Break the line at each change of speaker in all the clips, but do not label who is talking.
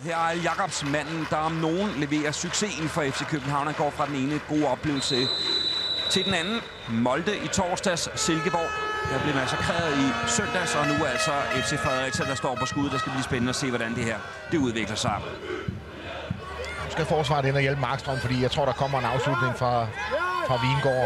Her er Jacobs manden, der om nogen leverer succesen for FC København. Han går fra den ene gode oplevelse til den anden. Molde i torsdags, Silkeborg. Der blev massakreret i søndags, og nu er altså FC Fredericia, der står på skud. Der skal blive spændende at se, hvordan det her udvikler sig.
Nu skal forsvaret ind og hjælpe Markstrøm, fordi jeg tror, der kommer en afslutning fra Vingård.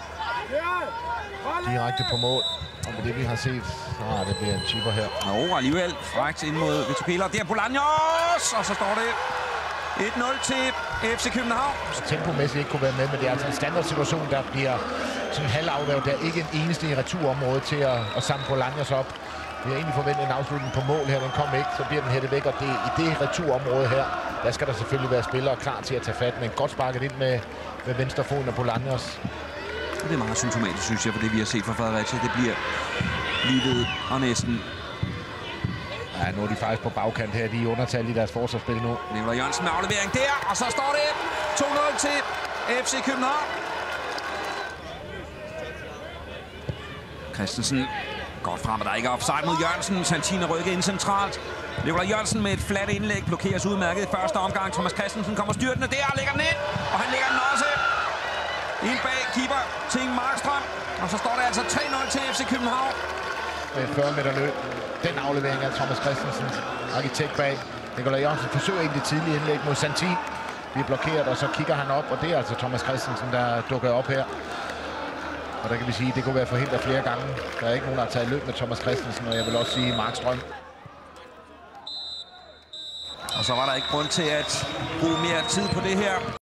Direkte på mål. Og med det, vi har set, det bliver en chipper her.
Og alligevel frækt ind mod Vitor Peler. Der er Bolaños! Og så står det 1-0 til FC København.
Så tempomæssigt ikke kunne være med, men det er altså en standardsituation, der bliver sådan en halvafværg. Der er ikke en eneste i returområdet til at samle Bolaños op. Vi har egentlig forventet en afslutning på mål her. Den kom ikke, så bliver den hættet væk. Og det, i det returområde her, der skal der selvfølgelig være spillere klar til at tage fat. Men godt sparket ind med venstre fod af Bolaños.
Det er meget symptomatisk, synes jeg, for det vi har set fra Fredericia. Det bliver lige ved og næsten.
Ja, nu er de faktisk på bagkant her. De er undertal i deres forsvarsspil nu.
Nikolaj Jørgensen med aflevering der, og så står det 2-0 til FC København. Christensen godt frem, og der er ikke offside mod Jørgensen. Santini rykker ind centralt. Nikolaj Jørgensen med et fladt indlæg blokeres udmærket i første omgang. Thomas Christensen kommer styrtende der og lægger den ind, og han lægger den også ind bag keeper Ting Markstrøm. Og så står det altså 3-0 til FC København.
Med 40 meter løb. Den aflevering af Thomas Christensen, arkitekt bag. Nikolaj Jørgensen forsøger egentlig tidlig indlæg mod Santini. Det er blokeret, og så kigger han op, og det er altså Thomas Christensen, der dukker op her. Og der kan vi sige, at det kunne være forhindret flere gange. Der er ikke nogen, der har taget løb med Thomas Christensen, og jeg vil også sige Markstrøm.
Og så var der ikke grund til at bruge mere tid på det her.